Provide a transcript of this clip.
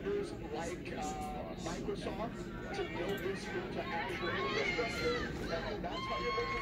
providers like Microsoft to build this into Azure infrastructure, and that's how you're making